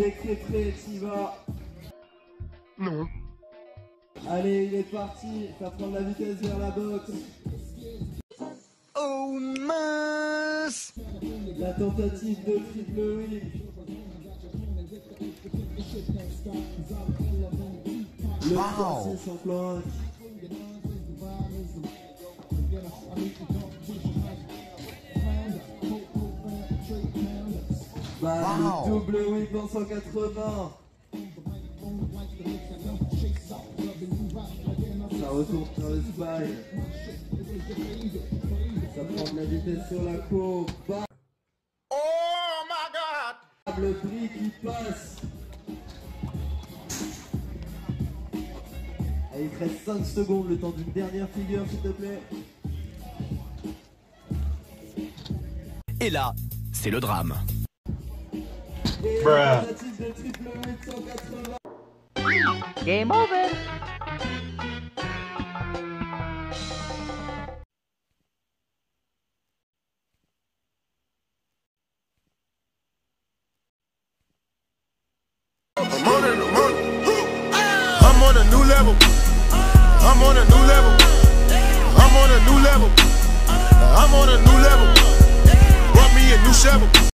Allez, Cré-Cré, t'y vas. Non. Allez, il est parti. Ça prend de la vitesse vers la boxe. Oh mince. La tentative de triple whip. Le corset sans flanque. Le double whip en 180. Ça retourne sur le spine. Ça prend de la vitesse sur la courbe. Oh my god. Le prix qui passe. Allez, il te reste 5 secondes, le temps d'une dernière figure, s'il te plaît. Et là, c'est le drame. Et la tentative de triple whip 180. Game over. I'm on a new level. I'm on a new level. I'm on a new level. I'm on a new level. Brought me a new shovel.